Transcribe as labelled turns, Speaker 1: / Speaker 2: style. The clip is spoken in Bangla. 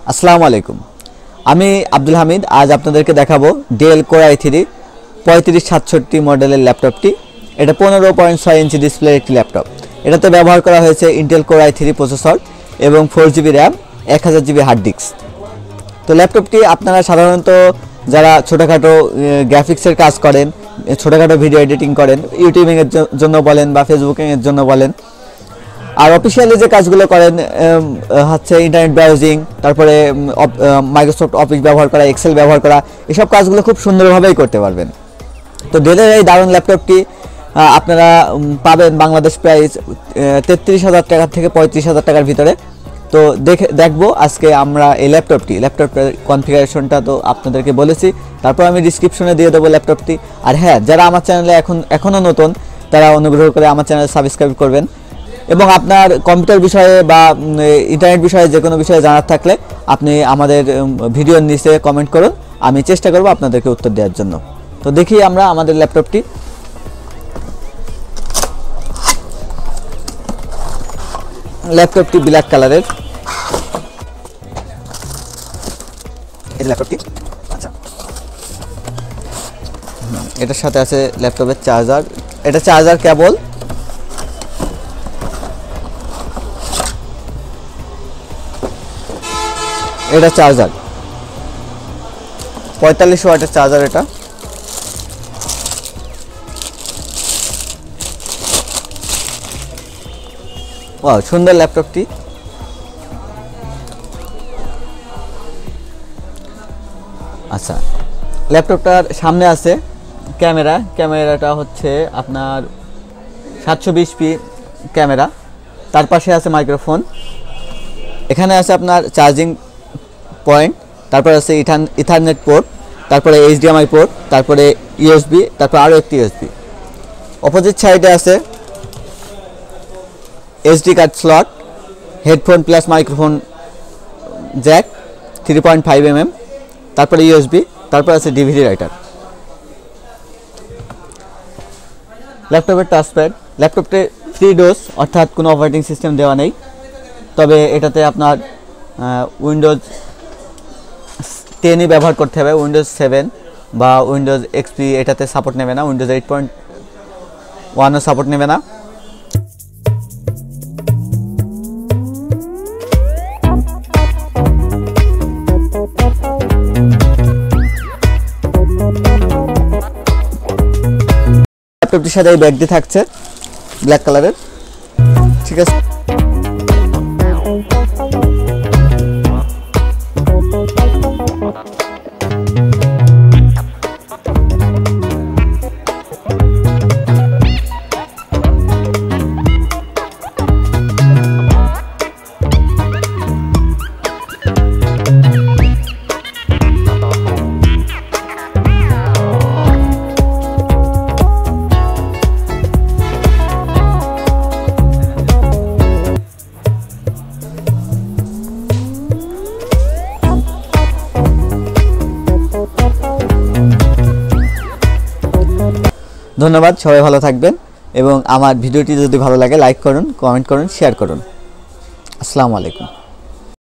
Speaker 1: আসসালামু আলাইকুম। আমি আব্দুল হামিদ। আজ আপনাদেরকে দেখাবো ডেল কোর i3 3567 মডেলের ল্যাপটপটি। এটা 15.6 ইঞ্চি ডিসপ্লের একটি ল্যাপটপ। এটাতে ব্যবহার করা হয়েছে ইন্টেল কোর i3 প্রসেসর এবং 4GB RAM, 1000GB hard disk. তো ল্যাপটপটি আপনারা সাধারণত যারা ছোটোখাটো গ্রাফিক্সের কাজ করেন, ছোটোখাটো ভিডিও এডিটিং করেন, ইউটিউবিংয়ের জন্য বলেন বা ফেসবুকিংয়ের জন্য বলেন, আর অফিসিয়ালি যে কাজগুলো করেন হচ্ছে ইন্টারনেট ব্রাউজিং, তারপরে মাইক্রোসফট অফিস ব্যবহার করা, এক্সেল ব্যবহার করা, এসব কাজগুলো খুব সুন্দরভাবেই করতে পারবেন। তো ডেলের এই দারুণ ল্যাপটপটি আপনারা পাবেন বাংলাদেশ প্রাইস 33,000 টাকা থেকে 35,000 টাকার ভিতরে। তো দেখবো আজকে আমরা এই ল্যাপটপের কনফিগারেশনটা তো আপনাদেরকে বলেছি, তারপর আমি ডিসক্রিপশনে দিয়ে দেবো ল্যাপটপটি। আর হ্যাঁ, যারা আমার চ্যানেলে এখনও নতুন, তারা অনুগ্রহ করে আমার চ্যানেল সাবস্ক্রাইব করবেন এবং আপনার কম্পিউটার বিষয়ে বা ইন্টারনেট বিষয়ে যে কোনো বিষয়ে জানার থাকলে আপনি আমাদের ভিডিওর নিচে কমেন্ট করুন, আমি চেষ্টা করব আপনাদেরকে উত্তর দেওয়ার জন্য। তো দেখি আমরা আমাদের ল্যাপটপটি। ল্যাপটপটি ব্ল্যাক কালারের এই ল্যাপটপটি। আচ্ছা, এটার সাথে আছে ল্যাপটপের চার্জার, এটা চার্জার কেবল। এটা চার্জার 45 ওয়াটের চার্জার। এটা ওয়াও, সুন্দর ল্যাপটপটি। আচ্ছা, ল্যাপটপটার সামনে আছে ক্যামেরাটা হচ্ছে আপনার 720p ক্যামেরা, তার পাশে আছে মাইক্রোফোন, এখানে আছে আপনার চার্জিং পয়েন্ট, তারপরে আছে ইথারনেট পোর্ট, তারপরে HDMI পোর্ট, তারপরে USB, তারপর আরও একটি USB। অপোজিট সাইডে আছে SD card slot, headphone plus microphone jack 3.5mm, তারপরে USB, তারপর আছে DVD রাইটার। ল্যাপটপের টাচপ্যাড, ল্যাপটপে 3 ডোজ, অর্থাৎ কোনো অপারেটিং সিস্টেম দেওয়া নেই, তবে এটাতে আপনার উইন্ডোজ 10ই ব্যবহার করতে হবে। উইন্ডোজ 7 বা উইন্ডোজ XP এটাতে সাপোর্ট নেবে না, উইন্ডোজ 8.1ও সাপোর্ট নেবে না। ল্যাপটপটির সাথে এই ব্যাগটি থাকছে ব্ল্যাক কালারের, ঠিক আছে। ধন্যবাদ, সবাই ভালো থাকবেন এবং আমার ভিডিওটি যদি ভালো লাগে লাইক করুন, কমেন্ট করুন, শেয়ার করুন। আসসালামু আলাইকুম।